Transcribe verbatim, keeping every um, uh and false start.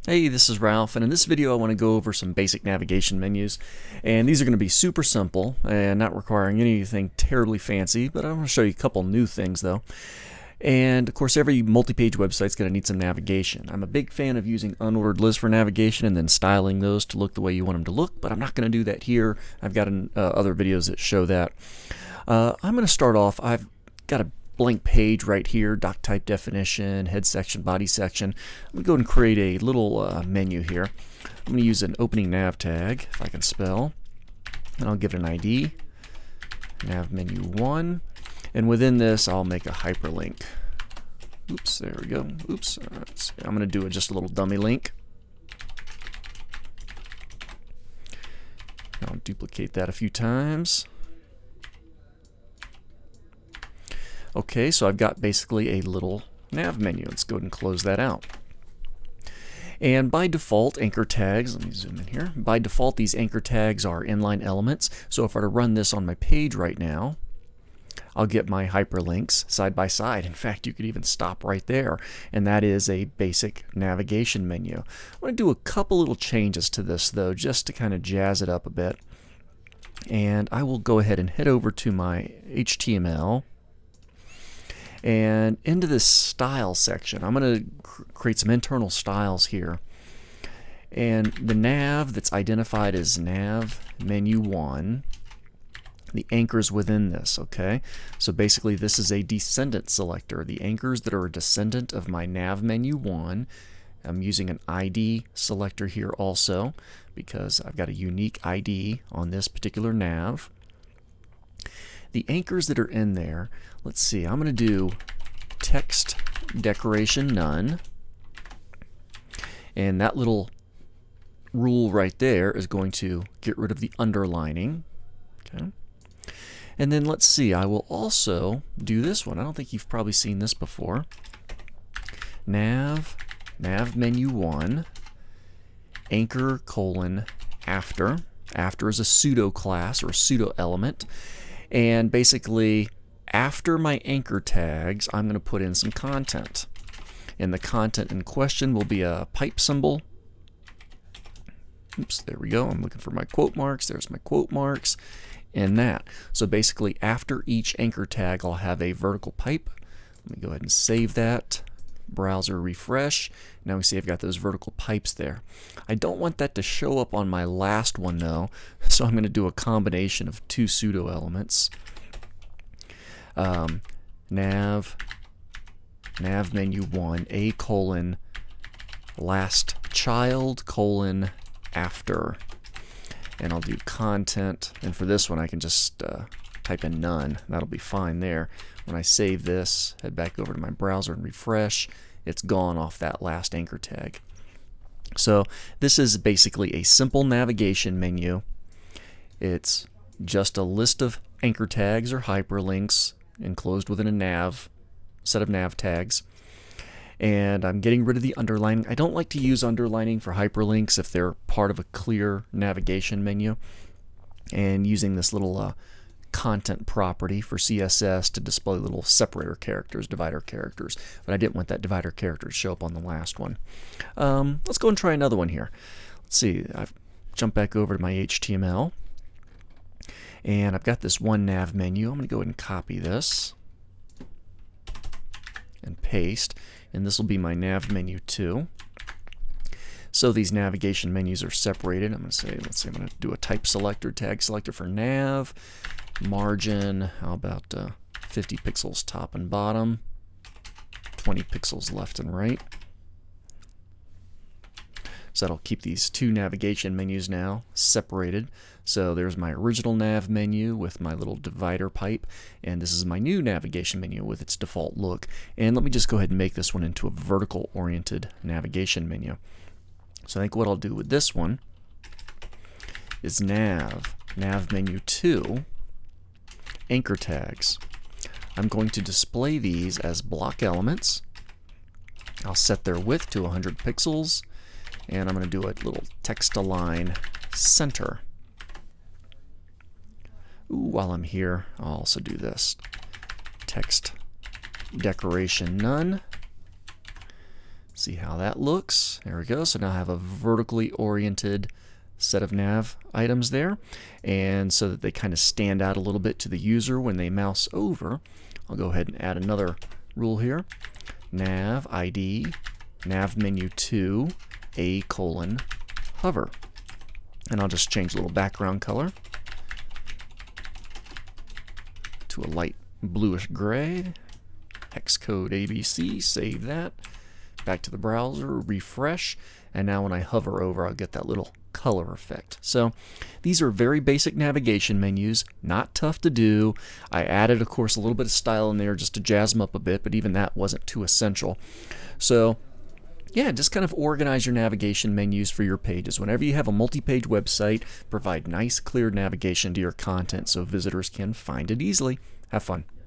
Hey, this is Ralph, and in this video I want to go over some basic navigation menus. And these are going to be super simple and not requiring anything terribly fancy, but I want to show you a couple new things though. And of course, every multi-page website's going to need some navigation. I'm a big fan of using unordered lists for navigation and then styling those to look the way you want them to look, but I'm not going to do that here. I've got an, uh, other videos that show that. Uh, I'm going to start off, I've got a blank page right here, doc type definition, head section, body section. I'm going to go and create a little uh, menu here. I'm going to use an opening nav tag, if I can spell, and I'll give it an I D, nav menu one, and within this I'll make a hyperlink. Oops, there we go. Oops, right, I'm going to do a, just a little dummy link. I'll duplicate that a few times. Okay, so I've got basically a little nav menu. Let's go ahead and close that out. And by default, anchor tags, let me zoom in here. By default, these anchor tags are inline elements. So if I were to run this on my page right now, I'll get my hyperlinks side by side. In fact, you could even stop right there. And that is a basic navigation menu. I'm going to do a couple little changes to this, though, just to kind of jazz it up a bit. And I will go ahead and head over to my H T M L. And into this style section, I'm going to cr create some internal styles here. And the nav that's identified as nav menu one, the anchors within this, okay? So basically this is a descendant selector. The anchors that are a descendant of my nav menu one, I'm using an I D selector here also because I've got a unique I D on this particular nav. The anchors that are in there, let's see, I'm going to do text decoration none, and that little rule right there is going to get rid of the underlining. Okay. And then let's see, I will also do this one. I don't think you've probably seen this before. Nav, nav menu one, anchor colon after. After is a pseudo class or a pseudo element. And basically, after my anchor tags, I'm going to put in some content. And the content in question will be a pipe symbol. Oops, there we go. I'm looking for my quote marks. There's my quote marks and that. So basically, after each anchor tag, I'll have a vertical pipe. Let me go ahead and save that. Browser refresh. Now we see I've got those vertical pipes there. I don't want that to show up on my last one though, so I'm going to do a combination of two pseudo elements. Um, nav, nav menu one, a colon, last child colon after, and I'll do content. And for this one, I can just uh, type in none. That'll be fine there. When I save this, head back over to my browser and refresh, it's gone off that last anchor tag. So this is basically a simple navigation menu. It's just a list of anchor tags or hyperlinks enclosed within a nav, set of nav tags. And I'm getting rid of the underlining. I don't like to use underlining for hyperlinks if they're part of a clear navigation menu. And using this little uh, content property for C S S to display little separator characters, divider characters, but I didn't want that divider character to show up on the last one. Um, let's go and try another one here. Let's see, I've jumped back over to my H T M L, and I've got this one nav menu. I'm going to go ahead and copy this and paste, and this will be my nav menu two. So these navigation menus are separated. I'm going to say, let's say I'm going to do a type selector, tag selector for nav, margin, how about uh, fifty pixels top and bottom, twenty pixels left and right. So that'll keep these two navigation menus now separated. So there's my original nav menu with my little divider pipe, and this is my new navigation menu with its default look. And let me just go ahead and make this one into a vertical oriented navigation menu. So I think what I'll do with this one is nav, nav menu two, anchor tags. I'm going to display these as block elements. I'll set their width to one hundred pixels, and I'm going to do a little text align center. Ooh, while I'm here, I'll also do this. Text decoration none. See how that looks. There we go. So now I have a vertically oriented set of nav items there, and so that they kind of stand out a little bit to the user when they mouse over, I'll go ahead and add another rule here. Nav I D, nav menu two, a colon, hover. And I'll just change the little background color to a light bluish gray. Hex code A B C, save that. Back to the browser, refresh, and now when I hover over, I'll get that little color effect. So these are very basic navigation menus, not tough to do. I added, of course, a little bit of style in there just to jazz them up a bit, but even that wasn't too essential. So yeah, just kind of organize your navigation menus for your pages. Whenever you have a multi-page website, provide nice, clear navigation to your content so visitors can find it easily. Have fun.